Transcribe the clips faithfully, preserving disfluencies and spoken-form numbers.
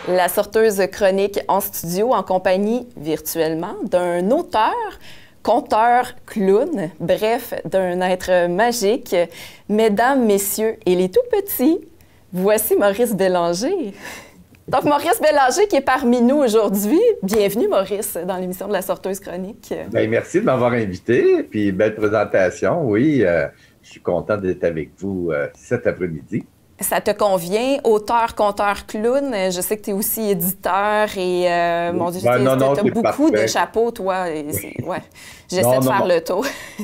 La sorteuse chronique en studio en compagnie virtuellement d'un auteur, conteur, clown, bref, d'un être magique. Mesdames, messieurs et les tout-petits, voici Maurice Bélanger. Donc, Maurice Bélanger qui est parmi nous aujourd'hui. Bienvenue, Maurice, dans l'émission de la sorteuse chronique. Bien, merci de m'avoir invité, puis belle présentation. Oui, euh, je suis content d'être avec vous euh, cet après-midi. Ça te convient, auteur, conteur, clown. Je sais que tu es aussi éditeur et, euh, mon Dieu, ben, tu as beaucoup parfait. de chapeaux, toi. Et oui. Ouais, j'essaie de faire non. le tour.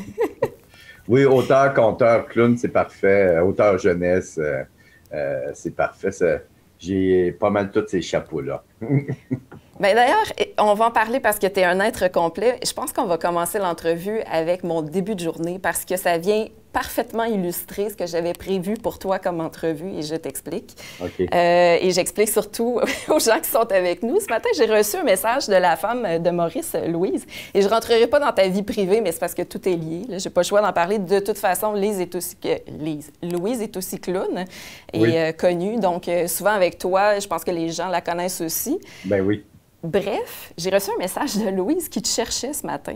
Oui, auteur, conteur, clown, c'est parfait. Auteur jeunesse, euh, euh, c'est parfait. J'ai pas mal tous ces chapeaux-là. Bien, d'ailleurs, on va en parler parce que tu es un être complet. Je pense qu'on va commencer l'entrevue avec mon début de journée parce que ça vient parfaitement illustrer ce que j'avais prévu pour toi comme entrevue et je t'explique. Okay. Euh, et j'explique surtout aux gens qui sont avec nous. Ce matin, j'ai reçu un message de la femme de Maurice, Louise, et je ne rentrerai pas dans ta vie privée, mais c'est parce que tout est lié. Je n'ai pas le choix d'en parler. De toute façon, Lise est aussi... Euh, Lise. Louise est aussi clown et oui. euh, connue. Donc, euh, souvent avec toi, je pense que les gens la connaissent aussi. Ben oui. Bref, j'ai reçu un message de Louise qui te cherchait ce matin.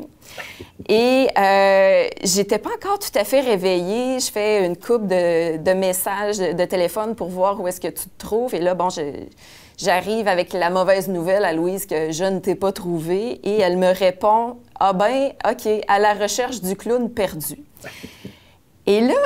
Et euh, j'étais pas encore tout à fait réveillée. Je fais une couple de, de messages de, de téléphone pour voir où est-ce que tu te trouves. Et là, bon, j'arrive avec la mauvaise nouvelle à Louise que je ne t'ai pas trouvée. Et elle me répond, « Ah ben, OK, à la recherche du clown perdu. » Et là,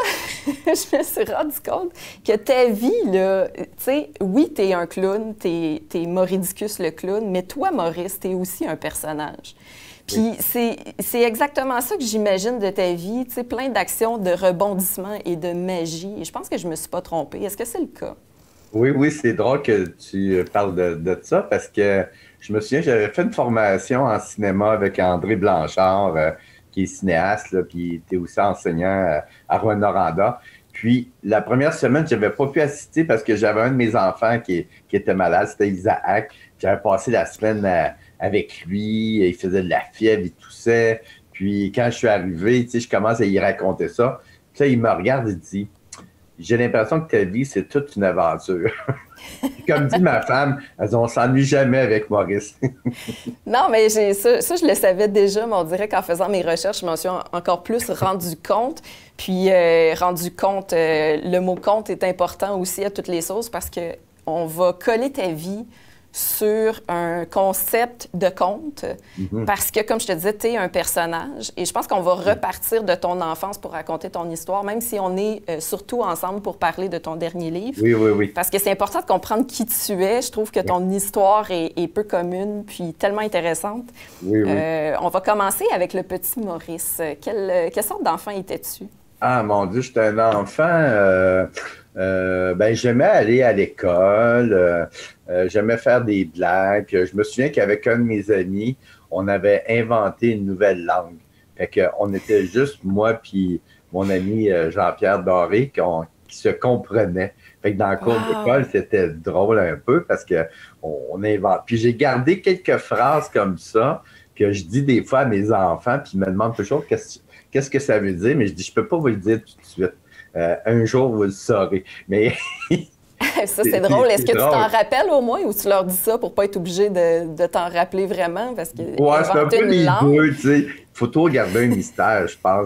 je me suis rendu compte que ta vie, là, tu sais, oui, t'es un clown, t'es, t'es Mauridicus le clown, mais toi, Maurice, t'es aussi un personnage. Puis oui. c'est exactement ça que j'imagine de ta vie, tu sais, plein d'actions, de rebondissements et de magie. Et je pense que je me suis pas trompée. Est-ce que c'est le cas? Oui, oui, c'est drôle que tu parles de, de ça parce que je me souviens, j'avais fait une formation en cinéma avec André Blanchard, euh, qui est cinéaste, là, puis était aussi enseignant à Rouyn-Noranda. Puis, la première semaine, je n'avais pas pu assister parce que j'avais un de mes enfants qui, qui était malade, c'était Isaac. J'avais passé la semaine à, avec lui, il faisait de la fièvre, il toussait. Puis, quand je suis arrivé, tu sais, je commence à y raconter ça. Puis là, il me regarde et dit, « J'ai l'impression que ta vie, c'est toute une aventure. » Comme dit ma femme, elles on s'ennuie jamais avec Maurice. Non, mais j'ai ça, ça, je le savais déjà, mais on dirait qu'en faisant mes recherches, je m'en suis en, encore plus rendu compte. Puis, euh, rendu compte, euh, le mot « conte » est important aussi à toutes les sauces parce qu'on va coller ta vie sur un concept de conte mm-hmm. parce que, comme je te disais, tu es un personnage et je pense qu'on va repartir de ton enfance pour raconter ton histoire, même si on est euh, surtout ensemble pour parler de ton dernier livre. Oui, oui, oui. Parce que c'est important de comprendre qui tu es. Je trouve que ton oui. histoire est, est peu commune puis tellement intéressante. Oui, oui. Euh, on va commencer avec le petit Maurice. Quelle, quelle sorte d'enfant étais-tu? Ah, mon Dieu, j'étais un enfant... Euh... Euh, ben, j'aimais aller à l'école, euh, euh, j'aimais faire des blagues. Je me souviens qu'avec un de mes amis, on avait inventé une nouvelle langue. Fait qu'on était juste moi puis mon ami euh, Jean-Pierre Doré qui, on, qui se comprenaient. Fait que dans le cours wow. d'école, c'était drôle un peu parce qu'on on invente. Puis j'ai gardé quelques phrases comme ça que je dis des fois à mes enfants, puis ils me demandent toujours qu'est-ce, qu'est-ce que ça veut dire, mais je dis, je peux pas vous le dire tout de suite. Euh, un jour, vous le saurez. Mais ça, c'est drôle. Est-ce que drôle. tu t'en rappelles au moins ou tu leur dis ça pour pas être obligé de, de t'en rappeler vraiment? Parce que ouais, c'est un peu les deux, tu sais. Il faut toujours garder un mystère, je pense.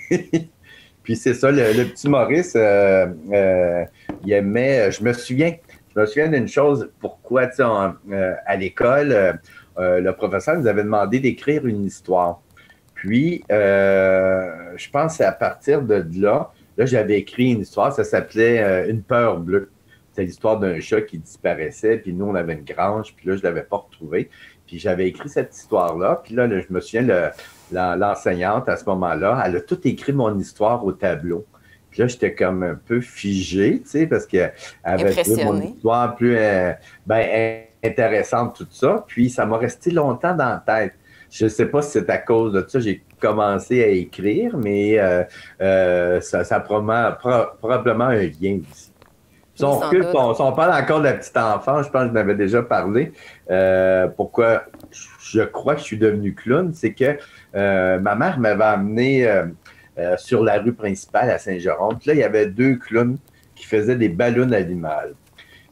Puis c'est ça, le, le petit Maurice, euh, euh, il aimait... Je me souviens, je me souviens d'une chose, pourquoi, tu sais, euh, à l'école, euh, euh, le professeur nous avait demandé d'écrire une histoire. Puis, euh, je pense que c'est à partir de là, Là, j'avais écrit une histoire, ça s'appelait euh, « Une peur bleue ». C'est l'histoire d'un chat qui disparaissait, puis nous, on avait une grange, puis là, je ne l'avais pas retrouvé. Puis j'avais écrit cette histoire-là, puis là, là, je me souviens, le, la, l'enseignante, à ce moment-là, elle a tout écrit mon histoire au tableau. Puis là, j'étais comme un peu figé, tu sais, parce qu'elle avait trouvé mon histoire plus euh, ben, intéressante, tout ça. Puis ça m'a resté longtemps dans la tête. Je ne sais pas si c'est à cause de ça, j'ai commencé à écrire, mais euh, euh, ça, ça a probablement, pro, probablement un lien aussi. Si on, recule, on, si on parle encore de la petite enfance, je pense que je n'avais déjà parlé. Euh, pourquoi je crois que je suis devenu clown, c'est que euh, ma mère m'avait amené euh, euh, sur la rue principale à Saint-Jérôme. Puis là, il y avait deux clowns qui faisaient des ballons à l'image.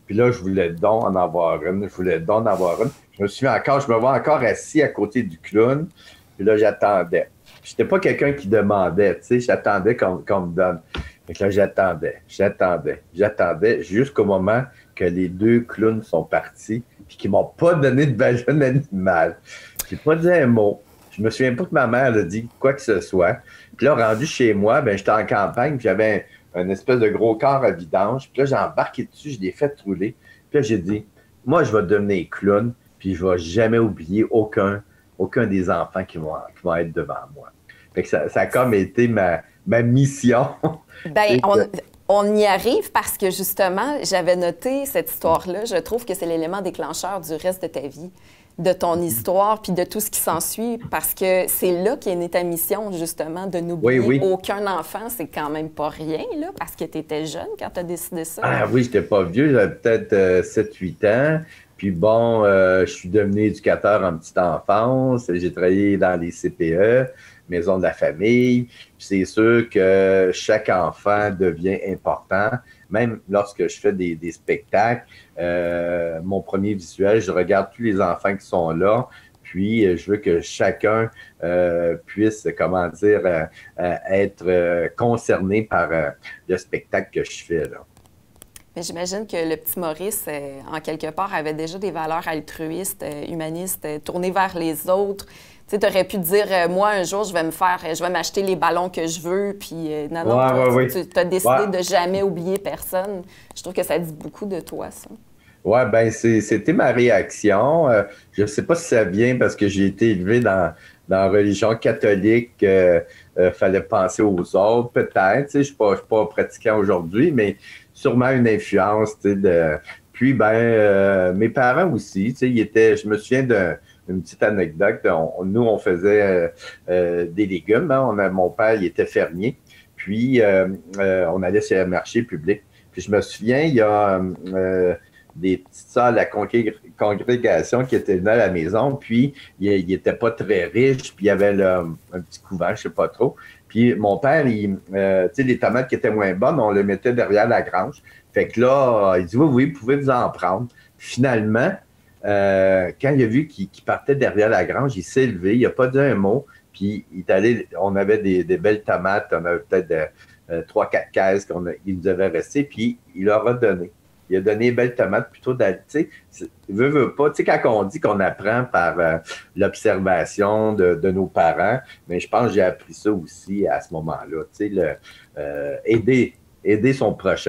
Puis là, je voulais donc en avoir une. Je voulais donc en avoir une. Je me suis encore, je me vois encore assis à côté du clown. Puis là, j'attendais. Je n'étais pas quelqu'un qui demandait, tu sais, j'attendais qu'on qu'on me donne. Fait que là, j'attendais, j'attendais, j'attendais jusqu'au moment que les deux clowns sont partis puis qu'ils m'ont pas donné de ballon animal. J'ai pas dit un mot. Je me souviens pas que ma mère a dit quoi que ce soit. Puis là, rendu chez moi, ben j'étais en campagne, puis j'avais un, un espèce de gros corps à vidange. Puis là, j'ai embarqué dessus, je l'ai fait rouler. Puis là, j'ai dit, moi, je vais devenir clown, puis je vais jamais oublier aucun, aucun des enfants qui vont, qui vont être devant moi. Fait que ça, ça a comme été ma, ma mission. Ben, on, on y arrive parce que justement, j'avais noté cette histoire-là. Je trouve que c'est l'élément déclencheur du reste de ta vie, de ton histoire, puis de tout ce qui s'ensuit, parce que c'est là qu'est née ta mission, justement, de n'oublier oui, oui. aucun enfant. C'est quand même pas rien, là, parce que tu étais jeune quand tu as décidé ça. Ah oui, j'étais pas vieux, j'avais peut-être euh, sept huit ans. Puis bon, euh, je suis devenu éducateur en petite enfance. J'ai travaillé dans les C P E, Maison de la famille. Puis c'est sûr que chaque enfant devient important. Même lorsque je fais des, des spectacles, euh, mon premier visuel, je regarde tous les enfants qui sont là. Puis, je veux que chacun euh, puisse, comment dire, euh, euh, être euh, concerné par euh, le spectacle que je fais, là. Mais j'imagine que le petit Maurice, euh, en quelque part, avait déjà des valeurs altruistes, euh, humanistes, euh, tournées vers les autres. Tu sais, tu aurais pu te dire, euh, moi, un jour, je vais me faire, je vais m'acheter les ballons que je veux, puis euh, non, non, Ouais, toi, ouais, tu ouais. as décidé Ouais. de jamais oublier personne. Je trouve que ça dit beaucoup de toi, ça. Oui, ben c'est- c'était ma réaction. Euh, je ne sais pas si ça vient parce que j'ai été élevé dans, dans la religion catholique. Il euh, euh, fallait penser aux autres, peut-être. Tu sais, je ne suis pas, je suis pas pratiquant aujourd'hui, mais sûrement une influence. Tu sais, de... Puis, ben, euh, mes parents aussi, tu sais, ils étaient, je me souviens d'un- d'une petite anecdote. On- nous, on faisait euh, euh, des légumes. Hein. On a, mon père, il était fermier. Puis, euh, euh, on allait sur le marché public. Puis, je me souviens, il y a... euh, des petites sœurs de la congré- congrégation qui étaient venues à la maison, puis il n'était pas très riche, puis il y avait là, un petit couvent, je ne sais pas trop. Puis mon père, il, euh, tu sais, les tomates qui étaient moins bonnes, on les mettait derrière la grange. Fait que là, il dit, oui, oui, vous pouvez vous en prendre. Finalement, euh, quand il a vu qu'il qu'il partait derrière la grange, il s'est levé, il n'a pas dit un mot, puis il est allé, on avait des, des belles tomates, on avait peut-être de, euh, trois, quatre caisses qu'il nous avait restées, puis il leur a donné. Il a donné belle tomate plutôt d'aller, tu sais, veut, veut pas, tu sais, quand on dit qu'on apprend par euh, l'observation de, de nos parents, mais je pense que j'ai appris ça aussi à ce moment-là, tu sais, le, euh, aider, aider son prochain.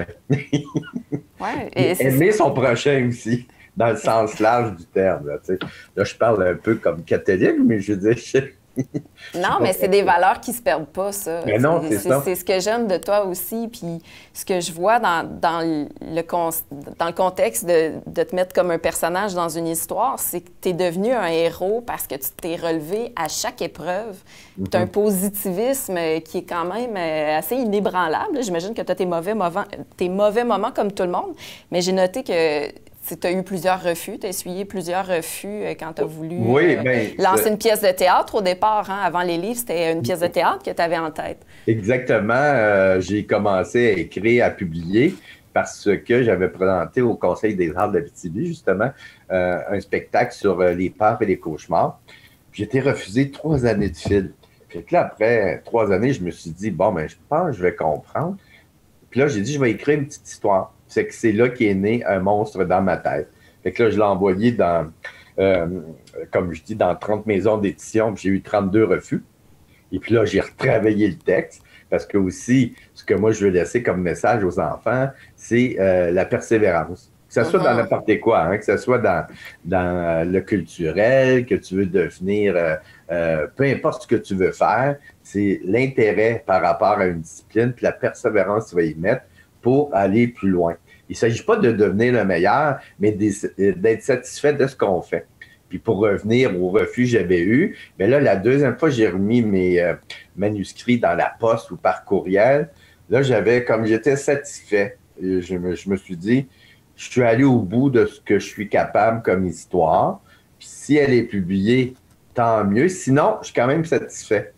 Ouais, et c'est Aimer son prochain aussi, dans le sens large du terme, là, tu sais. Là, je parle un peu comme catholique, mais je veux dire, je Non, mais c'est des valeurs qui se perdent pas, ça. Mais non, c'est ça. C'est ce que j'aime de toi aussi. Puis ce que je vois dans, dans, le, con, dans le contexte de, de te mettre comme un personnage dans une histoire, c'est que tu es devenu un héros parce que tu t'es relevé à chaque épreuve. Mm-hmm. Tu as un positivisme qui est quand même assez inébranlable. J'imagine que tu as tes mauvais, moments, tes mauvais moments comme tout le monde, mais j'ai noté que tu as eu plusieurs refus, tu as essuyé plusieurs refus quand tu as voulu oui, euh, ben, lancer une pièce de théâtre au départ. Hein, avant les livres, c'était une pièce de théâtre que tu avais en tête. Exactement. Euh, j'ai commencé à écrire, à publier parce que j'avais présenté au Conseil des arts de l'Abitibi, justement, euh, un spectacle sur euh, les peurs et les cauchemars. J'ai été refusé trois années de fil. Fait que là, après trois années, je me suis dit, bon, ben, je pense que je vais comprendre. Puis là, j'ai dit, je vais écrire une petite histoire. C'est que c'est là qu'est né un monstre dans ma tête. Fait que là, je l'ai envoyé dans, euh, comme je dis, dans trente maisons d'édition, puis j'ai eu trente-deux refus. Et puis là, j'ai retravaillé le texte, parce que aussi, ce que moi, je veux laisser comme message aux enfants, c'est euh, la persévérance. Que ce soit uh-huh. dans n'importe quoi, hein, que ce soit dans, dans le culturel, que tu veux devenir, euh, euh, peu importe ce que tu veux faire, c'est l'intérêt par rapport à une discipline, puis la persévérance que tu vas y mettre pour aller plus loin. Il ne s'agit pas de devenir le meilleur, mais d'être satisfait de ce qu'on fait. Puis pour revenir au refus que j'avais eu, bien là, la deuxième fois, j'ai remis mes euh, manuscrits dans la poste ou par courriel. Là, j'avais, comme j'étais satisfait, je me, je me suis dit, je suis allé au bout de ce que je suis capable comme histoire. Puis si elle est publiée, tant mieux. Sinon, je suis quand même satisfait.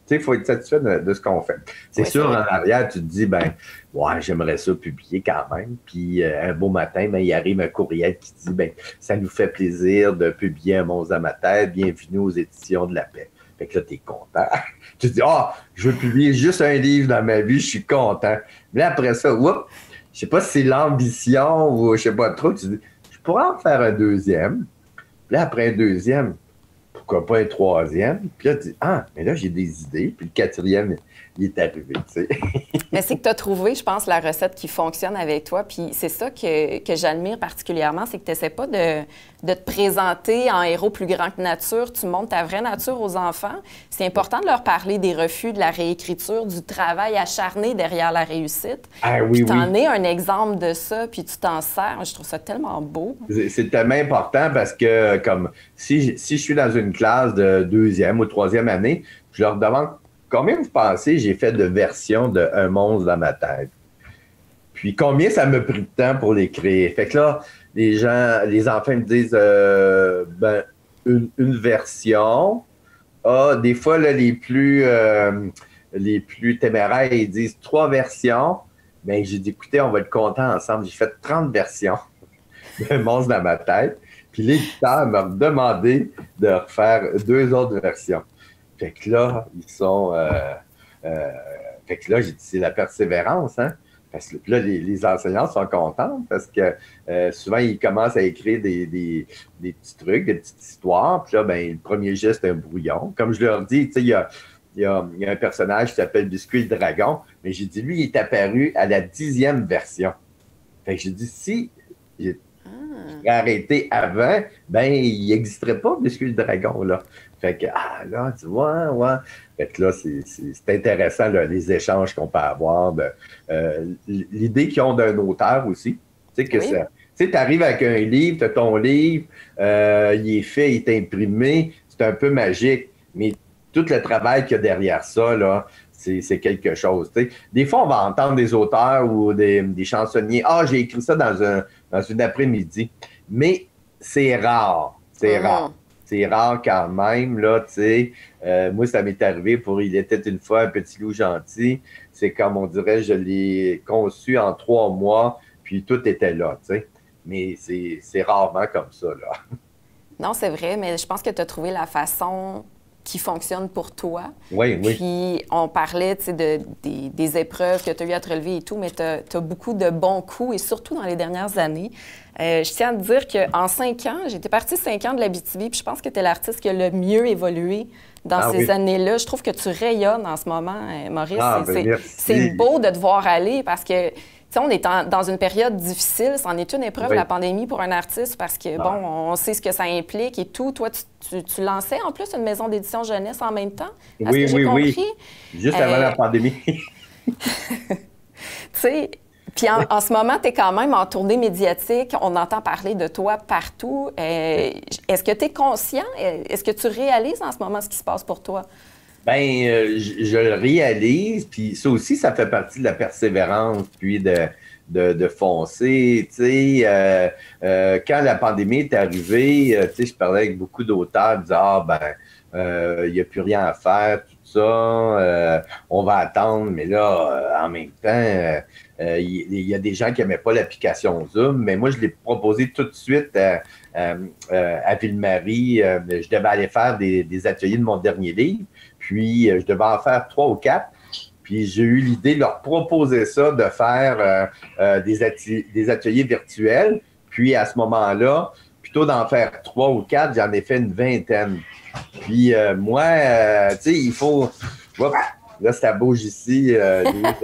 sais, il faut être satisfait de, de ce qu'on fait. C'est Oui, sûr, c'est en arrière, tu te dis, ben, ouais, j'aimerais ça publier quand même. Puis euh, un beau matin, ben, il arrive un courriel qui dit, ben, ça nous fait plaisir de publier Un monstre dans ma tête. Bienvenue aux éditions de la paix. Fait que là, t'es content. Tu te dis, ah, oh, je veux publier juste un livre dans ma vie, je suis content. Mais là, après ça, oups, je sais pas si c'est l'ambition ou je sais pas trop. Tu dis, je pourrais en faire un deuxième. Puis là, après un deuxième, pourquoi pas un troisième? Puis là, tu dis, ah, mais là, j'ai des idées. Puis le quatrième, il est arrivé, tu sais. Mais c'est que tu as trouvé, je pense, la recette qui fonctionne avec toi. Puis c'est ça que, que j'admire particulièrement, c'est que tu n'essaies pas de, de te présenter en héros plus grand que nature. Tu montres ta vraie nature aux enfants. C'est important de leur parler des refus, de la réécriture, du travail acharné derrière la réussite. Ah oui, puis tu en oui. es un exemple de ça, puis tu t'en sers. Je trouve ça tellement beau. C'est tellement important parce que, comme, si, si je suis dans une classe de deuxième ou troisième année, je leur demande combien vous pensez j'ai fait de versions de Un monstre dans ma tête? Puis combien ça m'a pris de temps pour l'écrire? Fait que là, les gens, les enfants me disent euh, ben, une, une version. Ah, des fois, là, les plus euh, les plus téméraires, ils disent trois versions. Ben, j'ai dit, écoutez, on va être contents ensemble. J'ai fait trente versions d'un monstre dans ma tête. Puis l'éditeur m'a demandé de refaire deux autres versions. Fait que là, ils sont. Euh, euh, fait que là, j'ai dit, c'est la persévérance, hein? Parce que là, les, les enseignants sont contents parce que euh, souvent, ils commencent à écrire des, des, des petits trucs, des petites histoires. Puis là, ben, le premier geste, c'est un brouillon. Comme je leur dis, tu sais, il y a, il y, a, il y a un personnage qui s'appelle Biscuit le Dragon, mais j'ai dit, lui, il est apparu à la dixième version. Fait que j'ai dit, si j'ai ah. arrêté avant, ben, il n'existerait pas Biscuit le Dragon, là. Fait que, ah, là, tu vois, ouais. Fait que là, c'est intéressant, là, les échanges qu'on peut avoir, de, euh, l'idée qu'ils ont d'un auteur aussi. Tu sais, que oui. ça. Tu sais, tu arrives avec un livre, tu as ton livre, euh, il est fait, il est imprimé, c'est un peu magique, mais tout le travail qu'il y a derrière ça, là, c'est quelque chose. Tu sais. Des fois, on va entendre des auteurs ou des, des chansonniers, ah, j'ai écrit ça dans, un, dans une après-midi, mais c'est rare, c'est mmh. rare. C'est rare quand même, là, tu sais. Euh, moi, ça m'est arrivé pour Il était une fois un petit loup gentil. C'est comme on dirait, je l'ai conçu en trois mois, puis tout était là, tu sais. Mais c'est rarement comme ça, là. Non, c'est vrai, mais je pense que tu as trouvé la façon qui fonctionne pour toi. Oui, oui. Puis on parlait, tu sais, de, des, des épreuves que tu as eu à te relever et tout, mais tu as, as beaucoup de bons coups, et surtout dans les dernières années. Euh, je tiens à te dire qu'en cinq ans, j'étais partie cinq ans de l'Abitibi, puis je pense que tu es l'artiste qui a le mieux évolué dans ah, ces oui. années-là. Je trouve que tu rayonnes en ce moment, Maurice. Ah, ben, c'est beau de te voir aller parce que, tu sais, on est en, dans une période difficile. C'en est une épreuve, oui. la pandémie, pour un artiste parce que, ah. bon, on sait ce que ça implique et tout. Toi, tu, tu, tu lançais en plus une maison d'édition jeunesse en même temps? Oui, que oui, compris? oui. Juste avant euh... la pandémie. Tu sais, puis en, en ce moment, tu es quand même en tournée médiatique. On entend parler de toi partout. Euh, Est-ce que tu es conscient? Est-ce que tu réalises en ce moment ce qui se passe pour toi? Bien, euh, je, je le réalise. Puis ça aussi, ça fait partie de la persévérance, puis de, de, de foncer. Tu sais, euh, euh, quand la pandémie est arrivée, euh, tu sais, je parlais avec beaucoup d'auteurs, ils disaient, ah, ben, il euh, n'y a plus rien à faire, tout ça, euh, on va attendre. Mais là, euh, en même temps, il euh, y, y a des gens qui n'aimaient pas l'application Zoom, mais moi, je l'ai proposé tout de suite à, à, à Ville-Marie. Je devais aller faire des, des ateliers de mon dernier livre, puis je devais en faire trois ou quatre. Puis j'ai eu l'idée de leur proposer ça, de faire euh, euh, des, ateliers, des ateliers virtuels. Puis à ce moment-là, plutôt d'en faire trois ou quatre, j'en ai fait une vingtaine. Puis euh, moi, euh, tu sais, il faut... Oups, là, ça bouge ici. Euh,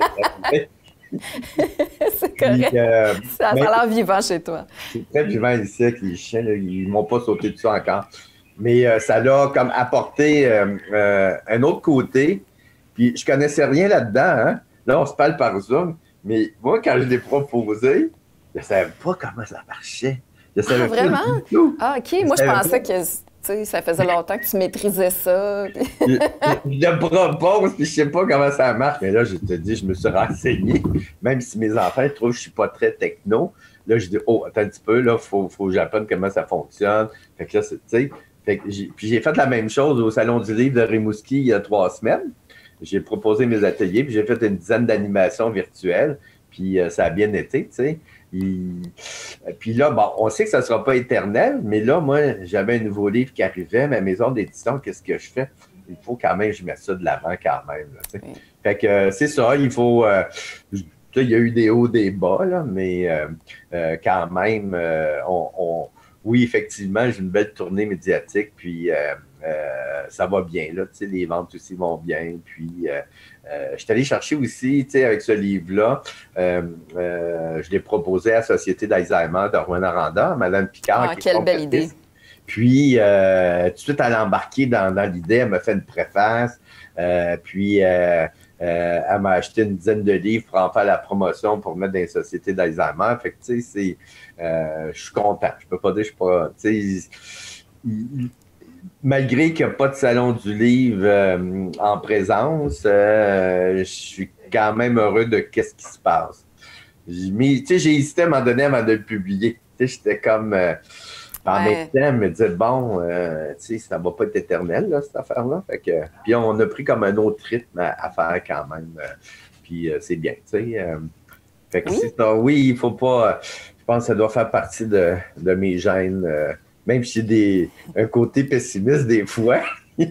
c'est correct. Puis, euh, ça a l'air vivant chez toi. C'est très vivant ici avec les chiens. Là, ils ne m'ont pas sauté dessus encore. Mais euh, ça l'a comme apporté euh, euh, un autre côté. Puis je connaissais rien là-dedans. Hein? Là, on se parle par Zoom. Mais moi, quand je l'ai proposé, je ne savais pas comment ça marchait. Je savais ah, vraiment? Pas du tout. Ah, OK. Je moi, je pensais pas. que ça faisait longtemps que tu maîtrisais ça. je, je, je le propose, puis je ne sais pas comment ça marche. Mais là, je te dis, je me suis renseigné. Même si mes enfants trouvent que je ne suis pas très techno, là, je dis, oh, attends un petit peu, là, il faut, faut que j'apprenne comment ça fonctionne. Fait que là, tu sais, puis j'ai fait la même chose au Salon du Livre de Rimouski il y a trois semaines. j'ai proposé mes ateliers, puis j'ai fait une dizaine d'animations virtuelles, puis euh, ça a bien été, tu sais. Il... Puis là, bon, on sait que ça ne sera pas éternel, mais là, moi, j'avais un nouveau livre qui arrivait, ma maison d'édition, qu'est-ce que je fais? Il faut quand même que je mette ça de l'avant quand même, là, tu sais. Oui. Fait que euh, c'est ça, il faut... Euh, il y a eu des hauts, des bas, là, mais euh, euh, quand même, euh, on, on, oui, effectivement, j'ai une belle tournée médiatique, puis euh, euh, ça va bien, là, tu sais, les ventes aussi vont bien, puis euh, euh, je suis allé chercher aussi, tu sais, avec ce livre-là, euh, euh, je l'ai proposé à la Société d'Alzheimer de Rouyn-Noranda, Mme Picard. Ah, quelle belle idée! Puis, euh, tout de suite, elle a embarqué dans, dans l'idée, elle m'a fait une préface, euh, puis... Euh, Euh, elle m'a acheté une dizaine de livres pour en faire la promotion pour mettre dans les sociétés d'Alzheimer. Fait que, tu sais, c'est... Euh, je suis content. Je peux pas dire que je suis pas... Tu sais, malgré qu'il n'y a pas de salon du livre euh, en présence, euh, je suis quand même heureux de qu'est-ce qui se passe. Tu sais, j'ai hésité à un moment donné avant de le publier. Tu sais, j'étais comme... Euh, En ouais. même temps, me dire, bon, euh, tu sais, ça va pas être éternel, là, cette affaire-là. Fait que, puis on a pris comme un autre rythme à, à faire quand même. Euh, puis euh, c'est bien, tu sais. Euh, fait que oui, c'est ça. Oui, il faut pas... Euh, je pense que ça doit faire partie de, de mes gènes. Euh, même si j'ai des, un côté pessimiste des fois, je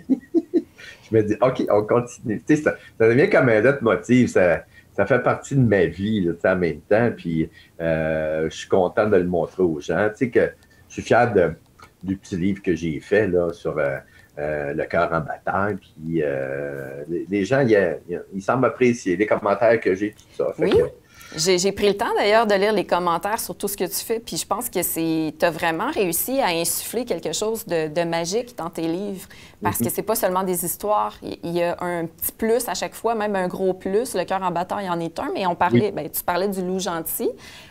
me dis, OK, on continue. Tu sais, ça, ça devient comme un autre motif. Ça, ça fait partie de ma vie, là, tu sais, en même temps. Puis euh, je suis content de le montrer aux gens. Tu sais que je suis fier de, du petit livre que j'ai fait là, sur euh, euh, le cœur en bataille. Puis euh, les, les gens, ils, ils semblent apprécier les commentaires que j'ai, tout ça. Fait oui, que, j'ai pris le temps d'ailleurs de lire les commentaires sur tout ce que tu fais. Puis je pense que tu as vraiment réussi à insuffler quelque chose de, de magique dans tes livres. Parce mm-hmm. que c'est pas seulement des histoires. Il y a un petit plus à chaque fois, même un gros plus. Le cœur en bataille en est un. Mais on parlait, oui. ben, tu parlais du loup gentil.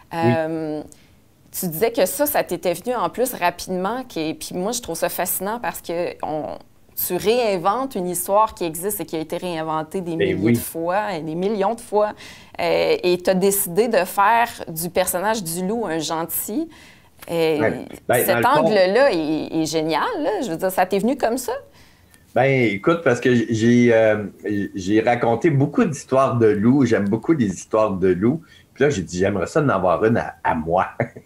Euh, oui. Tu disais que ça, ça t'était venu en plus rapidement. Puis moi, je trouve ça fascinant parce que on, tu réinventes une histoire qui existe et qui a été réinventée des ben milliers oui. de fois, des millions de fois. Euh, et tu as décidé de faire du personnage du loup un gentil. Euh, ben, ben, cet angle-là fond... est, est génial. Là. Je veux dire, ça t'est venu comme ça? Ben, écoute, parce que j'ai euh, j'ai raconté beaucoup d'histoires de loups. J'aime beaucoup les histoires de loups. Puis là, j'ai dit, j'aimerais ça en avoir une à, à moi.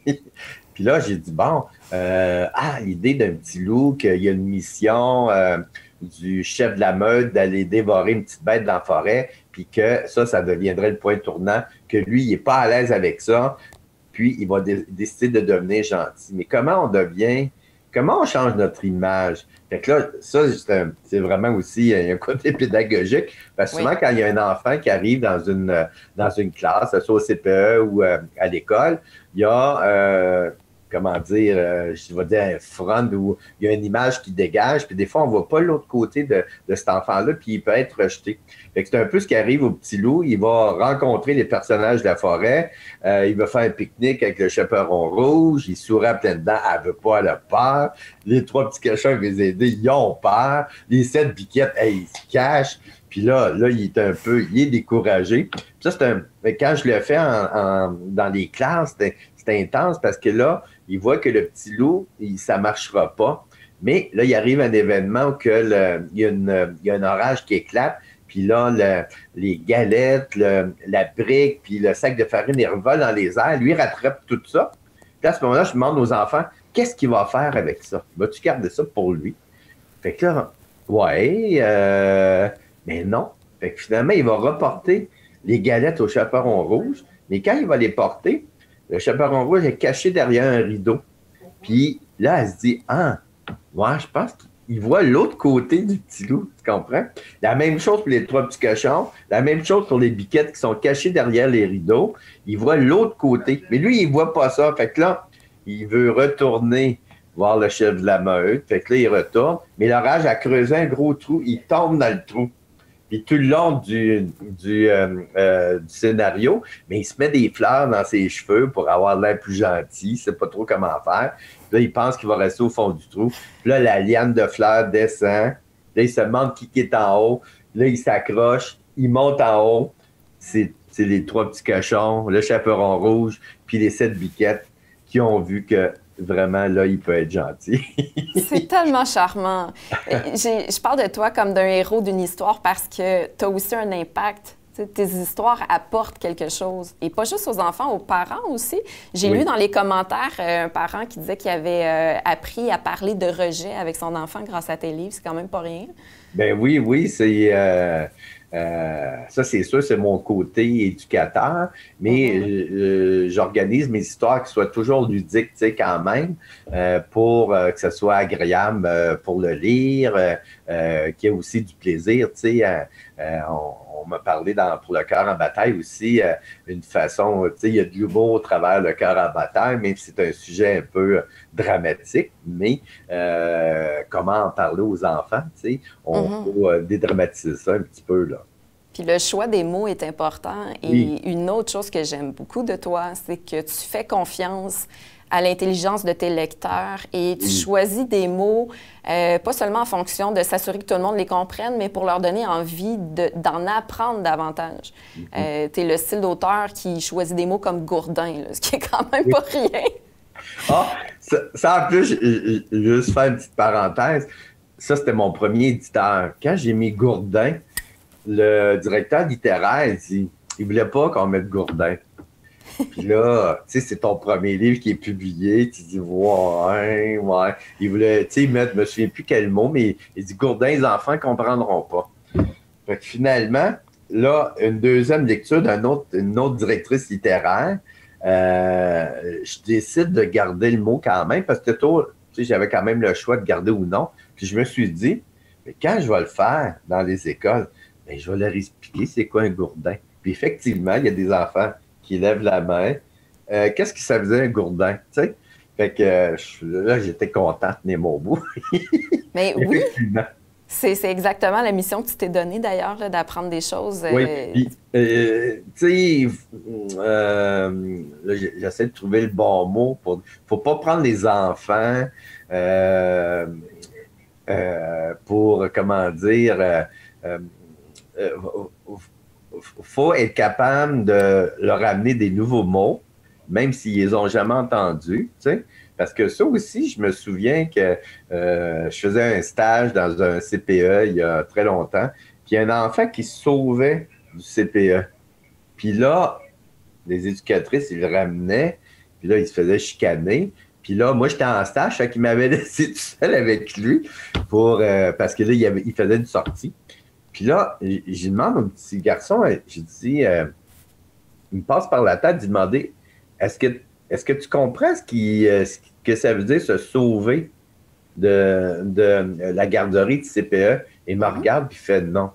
Puis là, j'ai dit, bon, euh, ah, l'idée d'un petit loup, qu'il y a une mission euh, du chef de la meute d'aller dévorer une petite bête dans la forêt, puis que ça, ça deviendrait le point tournant, que lui, il n'est pas à l'aise avec ça, puis il va dé décider de devenir gentil. Mais comment on devient... Comment on change notre image? Fait que là, ça, c'est vraiment aussi un côté pédagogique. Parce que souvent, oui. quand il y a un enfant qui arrive dans une, dans une classe, soit au C P E ou euh, à l'école, il y a, euh, comment dire, euh, je vais dire un front où il y a une image qui dégage, puis des fois, on ne voit pas l'autre côté de, de cet enfant-là, puis il peut être rejeté. Fait que c'est un peu ce qui arrive au petit loup. Il va rencontrer les personnages de la forêt, euh, il va faire un pique-nique avec le chaperon rouge, il sourit à pleines dents, elle veut pas, elle a peur. Les trois petits cochons, ils vont les aider, ils ont peur. Les sept biquettes, hey, ils se cachent. Puis là, là, il est un peu, il est découragé. Puis ça, c'est un, quand je le fais en, en, dans les classes, c'est intense parce que là, il voit que le petit loup, il, ça marchera pas. Mais là, il arrive un événement où que le, il, y a une, il y a un orage qui éclate. Puis là, le, les galettes, le, la brique, puis le sac de farine, il revole dans les airs. Lui, il rattrape tout ça. Puis à ce moment-là, je demande aux enfants, qu'est-ce qu'il va faire avec ça? Vas-tu garder ça pour lui? Fait que là, ouais, euh, mais non. Fait que finalement, il va reporter les galettes au chaperon rouge. Mais quand il va les porter, le chaperon rouge est caché derrière un rideau. Puis là, elle se dit, ah, ouais, je pense qu'il voit l'autre côté du petit loup, tu comprends? La même chose pour les trois petits cochons, la même chose pour les biquettes qui sont cachées derrière les rideaux. Il voit l'autre côté. Mais lui, il voit pas ça. Fait que là, il veut retourner voir le chef de la meute. Fait que là, il retourne. Mais l'orage a creusé un gros trou. Il tombe dans le trou. Puis tout le long du, du, euh, euh, du scénario, mais il se met des fleurs dans ses cheveux pour avoir l'air plus gentil. Il ne sait pas trop comment faire. Puis là, il pense qu'il va rester au fond du trou. Puis là, la liane de fleurs descend. Là, il se demande qui est en haut. Là, il s'accroche. Il monte en haut. C'est les trois petits cochons, le chaperon rouge, puis les sept biquettes qui ont vu que vraiment, là, il peut être gentil. C'est tellement charmant. Je parle de toi comme d'un héros d'une histoire parce que tu as aussi un impact. T'sais, tes histoires apportent quelque chose. Et pas juste aux enfants, aux parents aussi. J'ai oui. lu dans les commentaires euh, un parent qui disait qu'il avait euh, appris à parler de rejet avec son enfant grâce à tes livres. C'est quand même pas rien. Ben oui, oui, c'est... Euh... Euh, ça, c'est sûr, c'est mon côté éducateur, mais mm-hmm. euh, j'organise mes histoires qui soient toujours ludiques, tu sais, quand même, euh, pour euh, que ce soit agréable euh, pour le lire, euh, euh, qu'il y ait aussi du plaisir, tu sais. Euh, euh, on, on m'a parlé dans, pour le cœur en bataille aussi, euh, une façon, tu sais, il y a de l'humour au travers le cœur en bataille, même si c'est un sujet un peu dramatique, mais euh, comment en parler aux enfants, tu sais, on mm-hmm. peut euh, dédramatiser ça un petit peu, là. Puis le choix des mots est important. Et oui. une autre chose que j'aime beaucoup de toi, c'est que tu fais confiance à l'intelligence de tes lecteurs et tu oui. choisis des mots, euh, pas seulement en fonction de s'assurer que tout le monde les comprenne, mais pour leur donner envie de, d'en apprendre davantage. Mm-hmm. euh, tu es le style d'auteur qui choisit des mots comme gourdin, là, ce qui est quand même oui. pas rien. Ah, ça, ça en plus, je, je, je vais juste faire une petite parenthèse. Ça, c'était mon premier éditeur. Quand j'ai mis gourdin, le directeur littéraire, il dit, il voulait pas qu'on mette gourdin. Puis là, tu sais, c'est ton premier livre qui est publié. Tu dis, ouais, ouais. Il voulait, tu sais, mettre, je me souviens plus quel mot, mais il dit, gourdin, les enfants ne comprendront pas. Fait que finalement, là, une deuxième lecture d'une autre, une autre directrice littéraire, euh, je décide de garder le mot quand même, parce que tôt, tu sais, j'avais quand même le choix de garder ou non. Puis je me suis dit, mais quand je vais le faire dans les écoles, bien, je vais leur expliquer c'est quoi un gourdin. Puis effectivement, il y a des enfants qui lèvent la main. Euh, qu'est-ce que ça faisait un gourdin? Tu sais? Fait que euh, là, j'étais content de tenir mon bout. Mais oui, c'est, c'est exactement la mission que tu t'es donnée d'ailleurs, là, d'apprendre des choses. Euh... Oui, puis, euh, tu sais, euh, j'essaie de trouver le bon mot. Il ne faut pas prendre les enfants euh, euh, pour, comment dire... Euh, euh, Euh, faut être capable de leur amener des nouveaux mots, même s'ils les ont jamais entendus, tu sais. Parce que ça aussi, je me souviens que euh, je faisais un stage dans un C P E il y a très longtemps, puis il y a un enfant qui se sauvait du C P E. Puis là, les éducatrices, ils le ramenaient, puis là, il se faisait chicaner. Puis là, moi, j'étais en stage, fait qu'il m'avait laissé tout seul avec lui pour, euh, parce que là, il, avait, il faisait une sortie. Puis là, j'ai demandé au petit garçon, j'ai dit, euh, il me passe par la tête d'y demander, est-ce que, est-ce que tu comprends ce, qui, euh, ce que ça veut dire se sauver de, de la garderie de C P E? Et il me regarde puis il fait non.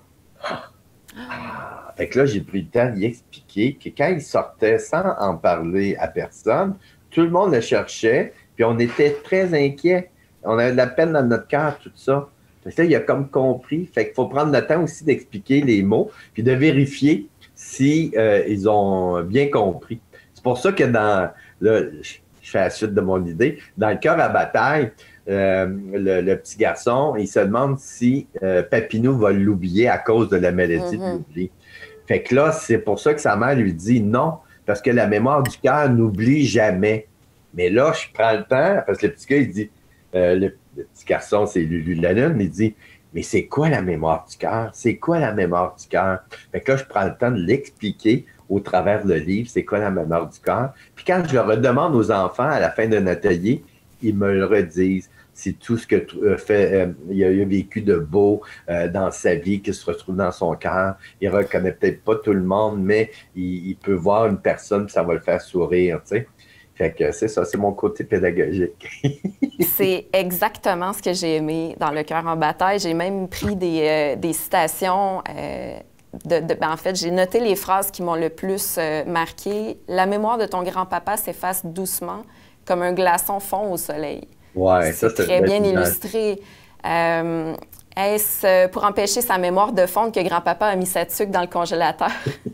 Ah. Fait que là, j'ai pris le temps d'y expliquer que quand il sortait sans en parler à personne, tout le monde le cherchait, puis on était très inquiets. On avait de la peine dans notre cœur, tout ça. Fait que là, il a comme compris. Fait qu'il faut prendre le temps aussi d'expliquer les mots, puis de vérifier si euh, ils ont bien compris. C'est pour ça que dans, là, je fais la suite de mon idée, dans le cœur à bataille, euh, le, le petit garçon, il se demande si euh, Papineau va l'oublier à cause de la maladie mm-hmm. de l'oubli. Fait que là, c'est pour ça que sa mère lui dit non, parce que la mémoire du cœur n'oublie jamais. Mais là, je prends le temps, parce que le petit gars, il dit, euh, le Le petit garçon, c'est Lulu la Lune, il dit, mais c'est quoi la mémoire du cœur? C'est quoi la mémoire du cœur? Fait que là, je prends le temps de l'expliquer au travers le livre, c'est quoi la mémoire du cœur? Puis quand je le redemande aux enfants à la fin d'un atelier, ils me le redisent. C'est tout ce que euh, fait, euh, il a, il a vécu de beau euh, dans sa vie, qui se retrouve dans son cœur. Il reconnaît peut-être pas tout le monde, mais il, il peut voir une personne, puis ça va le faire sourire, tu sais. Fait que c'est ça, c'est mon côté pédagogique. C'est exactement ce que j'ai aimé dans Le cœur en bataille. J'ai même pris des, euh, des citations. Euh, de, de, ben en fait, j'ai noté les phrases qui m'ont le plus euh, marqué. La mémoire de ton grand-papa s'efface doucement, comme un glaçon fond au soleil. Ouais, c'est ça, c'est très bien illustré. Euh, est-ce pour empêcher sa mémoire de fondre que grand-papa a mis sa tuque dans le congélateur?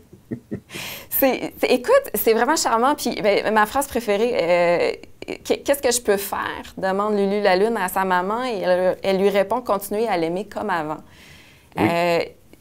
C'est, c'est, écoute, c'est vraiment charmant. Puis ben, ma phrase préférée, euh, qu'est-ce que je peux faire? Demande Lulu la Lune à sa maman et elle, elle lui répond continuer à l'aimer comme avant. Oui. Euh,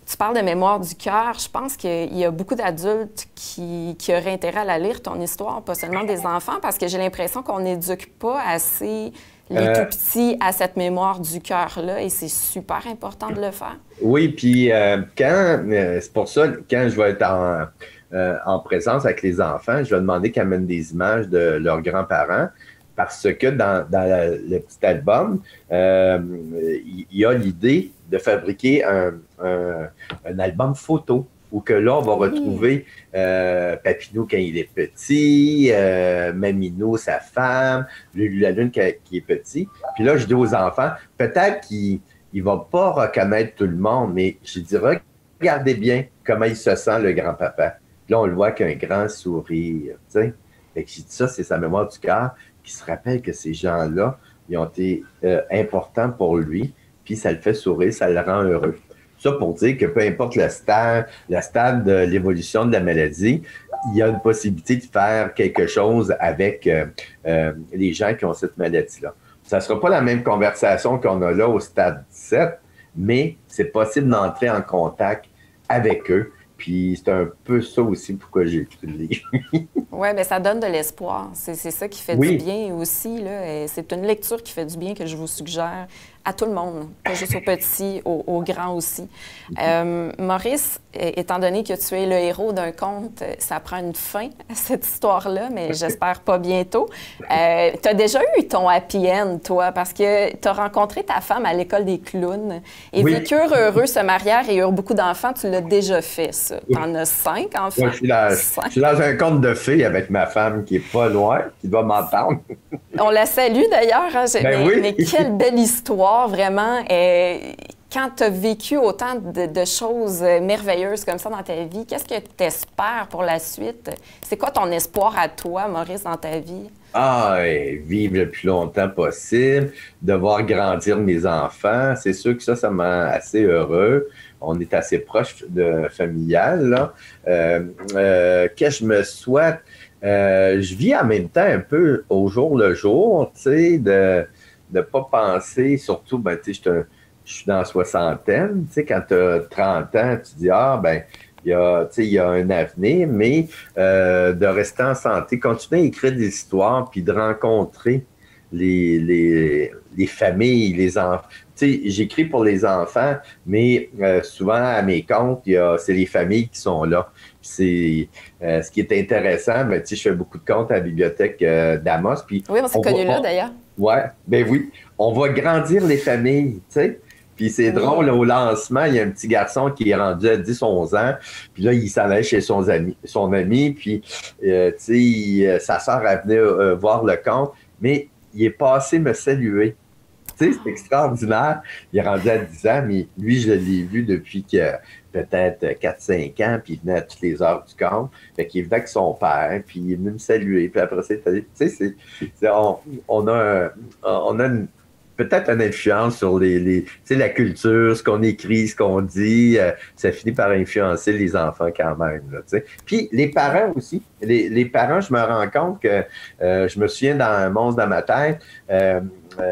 Tu parles de mémoire du cœur. Je pense qu'il y a beaucoup d'adultes qui, qui auraient intérêt à la lire, ton histoire, pas seulement des enfants, parce que j'ai l'impression qu'on n'éduque pas assez les euh, tout petits à cette mémoire du cœur-là, et c'est super important de le faire. Oui, puis euh, quand, euh, c'est pour ça, quand je vais être en, euh, en présence avec les enfants, je vais demander qu'ils amènent des images de leurs grands-parents, parce que dans, dans la, le petit album, euh, il y a l'idée de fabriquer un, un, un album photo, où que là, on va retrouver euh, Papineau quand il est petit, euh, Mamino, sa femme, Lulu la Lune qui, qui est petit. Puis là, je dis aux enfants, peut-être qu'il ne va pas reconnaître tout le monde, mais je dirais, regardez bien comment il se sent, le grand-papa. Là, on le voit qu'un grand sourire, tu sais. Fait que j'ai dit ça, c'est sa mémoire du cœur, qui se rappelle que ces gens-là, ils ont été euh, importants pour lui, puis ça le fait sourire, ça le rend heureux. Ça pour dire que peu importe le stade, le stade de l'évolution de la maladie, il y a une possibilité de faire quelque chose avec euh, euh, les gens qui ont cette maladie-là. Ça ne sera pas la même conversation qu'on a là au stade dix-sept, mais c'est possible d'entrer en contact avec eux. Puis c'est un peu ça aussi pourquoi j'ai écrit le livre. Oui, bien ça donne de l'espoir. C'est ça qui fait oui. du bien aussi. C'est une lecture qui fait du bien que je vous suggère à tout le monde, pas juste aux petits, aux, aux grands aussi. Euh, Maurice, étant donné que tu es le héros d'un conte, ça prend une fin à cette histoire-là, mais j'espère pas bientôt. Euh, tu as déjà eu ton happy end, toi, parce que tu as rencontré ta femme à l'école des clowns et oui. vécurent heureux, se marièrent et eurent beaucoup d'enfants. Tu l'as déjà fait, ça. Oui. Tu en as cinq enfants. Oui, je, suis dans, je suis dans un conte de fées avec ma femme qui est pas loin, qui doit m'entendre. On la salue d'ailleurs. Hein? Ben mais, oui. mais quelle belle histoire, vraiment. Et quand tu as vécu autant de, de choses merveilleuses comme ça dans ta vie, qu'est-ce que tu espères pour la suite? C'est quoi ton espoir à toi, Maurice, dans ta vie? Ah, ouais, vivre le plus longtemps possible, de voir grandir mes enfants. C'est sûr que ça, ça me rend assez heureux. On est assez proche de familial, là. Euh, euh, qu'est-ce que je me souhaite? Euh, je vis en même temps un peu au jour le jour, tu sais, de ne pas penser, surtout, ben, tu sais, je, je suis dans la soixantaine, tu sais, quand tu as trente ans, tu dis, ah, ben, il y a, tu sais, il y a un avenir, mais euh, de rester en santé, continuer à écrire des histoires, puis de rencontrer les, les, les familles, les enfants. Tu sais, j'écris pour les enfants, mais euh, souvent, à mes comptes, c'est les familles qui sont là. C'est euh, ce qui est intéressant, mais tu sais, je fais beaucoup de comptes à la bibliothèque euh, d'Amos. Oui, on s'est connus là, d'ailleurs. Oui, ben oui. On va grandir les familles, tu sais. Puis c'est oui. drôle, au lancement, il y a un petit garçon qui est rendu à dix onze ans, puis là, il s'en allait chez son ami, son ami puis, euh, tu sais, sa sœur, elle venait euh, voir le compte, mais il est passé me saluer. Tu sais, c'est extraordinaire. Il est rendu à dix ans, mais lui, je l'ai vu depuis que peut-être quatre cinq ans, puis il venait à toutes les heures du camp. Fait qu'il venait avec son père, puis il est venu me saluer. Puis après ça, tu sais, on, on a, un, on a une, peut-être une influence sur les, les, tu sais, la culture, ce qu'on écrit, ce qu'on dit. Euh, ça finit par influencer les enfants quand même. Là, tu sais. Puis les parents aussi. Les, les parents, je me rends compte que euh, je me souviens dans Un monstre dans ma tête, euh, euh,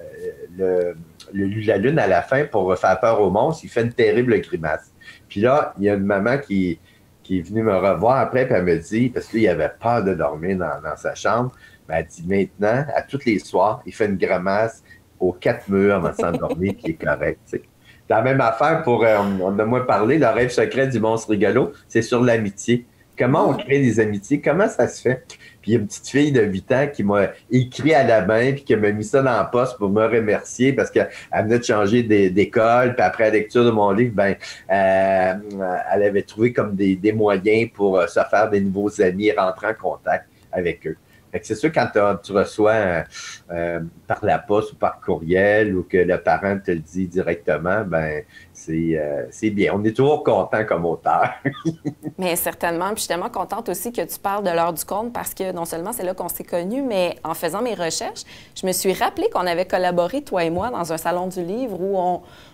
le, le la lune à la fin, pour faire peur au monstre, il fait une terrible grimace. Puis là, il y a une maman qui, qui est venue me revoir après, puis elle me dit, parce qu'il avait peur de dormir dans, dans sa chambre, ben, elle dit maintenant, à tous les soirs, il fait une grimace aux quatre murs avant de s'endormir, puis il est correct. T'sais. La même affaire pour, euh, on a moins parlé, le rêve secret du monstre rigolo, c'est sur l'amitié. Comment on crée des amitiés? Comment ça se fait? Puis il y a une petite fille de huit ans qui m'a écrit à la main puis qui m'a mis ça dans la poste pour me remercier parce qu'elle venait de changer d'école. Puis après la lecture de mon livre, ben, euh, elle avait trouvé comme des, des moyens pour se faire des nouveaux amis et rentrer en contact avec eux. C'est sûr, quand tu reçois euh, par la poste ou par courriel ou que le parent te le dit directement, ben c'est euh, bien. On est toujours content comme auteur. Mais certainement. Puis je suis tellement contente aussi que tu parles de l'heure du conte parce que non seulement c'est là qu'on s'est connus, mais en faisant mes recherches, je me suis rappelé qu'on avait collaboré, toi et moi, dans un salon du livre où on,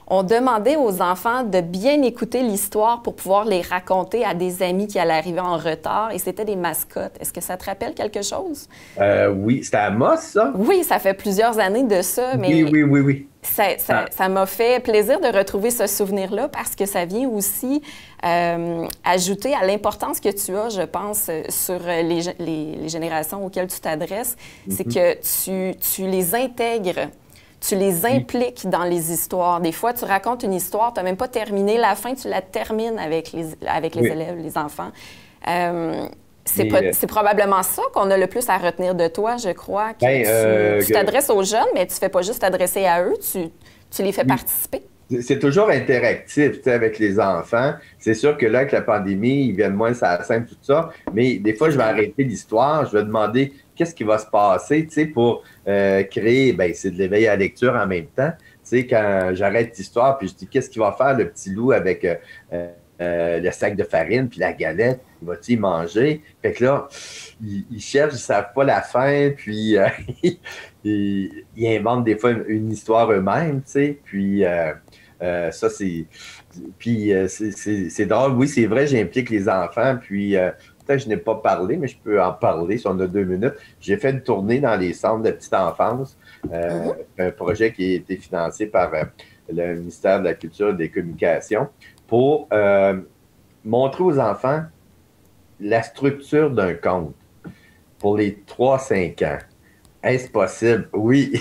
on demandait aux enfants de bien écouter l'histoire pour pouvoir les raconter à des amis qui allaient arriver en retard, et c'était des mascottes. Est-ce que ça te rappelle quelque chose? Euh, oui, c'était à Moss, ça? Oui, ça fait plusieurs années de ça, mais oui, oui, oui, oui. ça, ça, ça m'a fait plaisir de retrouver ce souvenir-là parce que ça vient aussi euh, ajouter à l'importance que tu as, je pense, sur les, les, les générations auxquelles tu t'adresses. Mm-hmm. C'est que tu, tu les intègres. Tu les impliques dans les histoires. Des fois, tu racontes une histoire, tu n'as même pas terminé la fin, tu la termines avec les, avec les oui. élèves, les enfants. Euh, c'est, pas, euh... c'est probablement ça qu'on a le plus à retenir de toi, je crois. Que ben, tu, euh, tu t'adresses que... aux jeunes, mais tu ne fais pas juste t'adresser à eux, tu, tu les fais oui. participer. C'est toujours interactif, tu sais, avec les enfants. C'est sûr que là, avec la pandémie, ils viennent moins sur la scène, tout ça. Mais des fois, je vais arrêter l'histoire, je vais demander qu'est-ce qui va se passer, tu sais, pour euh, créer, bien, c'est de l'éveil à la lecture en même temps. Tu sais, quand j'arrête l'histoire, puis je dis, qu'est-ce qu'il va faire le petit loup avec euh, euh, le sac de farine, puis la galette, il va-t-il manger? Fait que là, ils, ils cherchent, ils ne savent pas la fin, puis euh, ils, ils inventent des fois une, une histoire eux-mêmes, tu sais, puis... Euh, Euh, ça, c'est... Puis, euh, c'est, c'est, c'est drôle. Oui, c'est vrai, j'implique les enfants. Puis, euh, peut-être que je n'ai pas parlé, mais je peux en parler si on a deux minutes. J'ai fait une tournée dans les centres de petite enfance. Euh, mm-hmm. Un projet qui a été financé par euh, le ministère de la Culture et des Communications pour euh, montrer aux enfants la structure d'un conte pour les trois à cinq ans. Est-ce possible? Oui.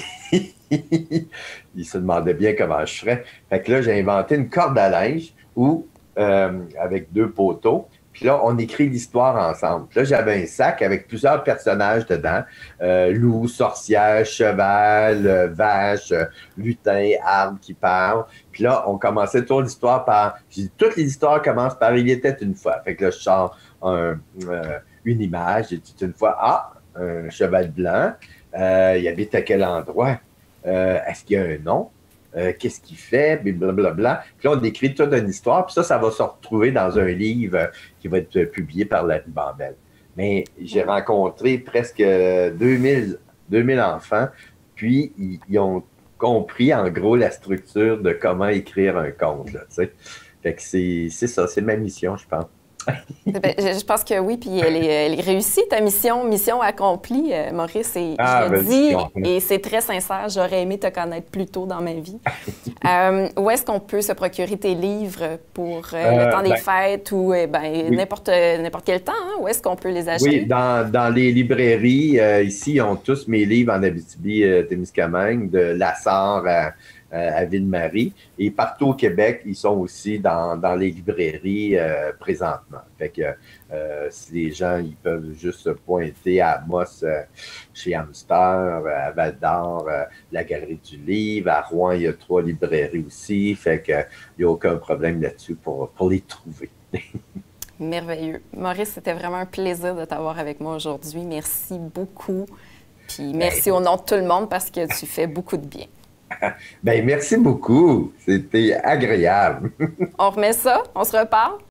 Il se demandait bien comment je ferais. Fait que là, j'ai inventé une corde à linge où, euh, avec deux poteaux, puis là, on écrit l'histoire ensemble. Puis là, j'avais un sac avec plusieurs personnages dedans. Euh, loup, sorcière, cheval, euh, vache, euh, lutin, arbre qui parle. Puis là, on commençait toute l'histoire par... J'ai dit, toutes les histoires commencent par « Il était une fois ». Fait que là, je sors un, euh, une image. J'ai dit une fois « Ah, un cheval blanc. Euh, il habite à quel endroit? Euh, est-ce qu'il y a un nom? Euh, qu'est-ce qu'il fait? Blablabla. Puis là, on écrit toute une histoire. Puis ça, ça va se retrouver dans un livre qui va être publié par la Ribambelle. Mais j'ai rencontré presque deux mille enfants. Puis, ils, ils ont compris, en gros, la structure de comment écrire un conte. Là, tu sais. Fait que c'est, c'est ça, c'est ma mission, je pense. Ben, je, je pense que oui, puis elle est, elle est réussie, ta mission, mission accomplie, euh, Maurice, et ah, je le ben, dis, et c'est très sincère, j'aurais aimé te connaître plus tôt dans ma vie. euh, où est-ce qu'on peut se procurer tes livres pour euh, euh, le temps des ben, fêtes ou euh, ben, oui. n'importe, n'importe quel temps? Hein? Où est-ce qu'on peut les acheter? Oui, dans, dans les librairies, euh, ici, ils ont tous mes livres en Abitibi-Témiscamingue, de Lassar à... à Ville-Marie. Et partout au Québec, ils sont aussi dans, dans les librairies euh, présentement. Fait que euh, si les gens, ils peuvent juste se pointer à Moss, euh, chez Hamster, à Val-d'Or, euh, la Galerie du Livre. À Rouen, il y a trois librairies aussi. Fait qu'il n'y a aucun problème là-dessus pour, pour les trouver. Merveilleux. Maurice, c'était vraiment un plaisir de t'avoir avec moi aujourd'hui. Merci beaucoup. Puis merci au nom de tout le monde parce que tu fais beaucoup de bien. Ben merci beaucoup. C'était agréable. On remet ça? On se reparle?